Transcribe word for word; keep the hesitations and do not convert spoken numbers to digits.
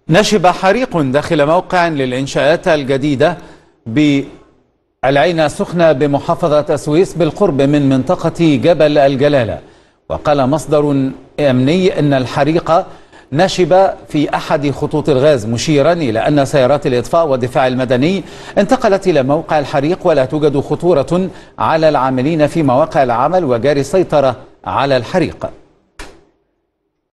نشب حريق داخل موقع للإنشاءات الجديدة بالعين السخنة بمحافظة السويس بالقرب من منطقة جبل الجلالة. وقال مصدر أمني أن الحريق نشب في أحد خطوط الغاز، مشيرا إلى أن سيارات الإطفاء والدفاع المدني انتقلت إلى موقع الحريق ولا توجد خطورة على العاملين في مواقع العمل وجاري السيطرة على الحريق.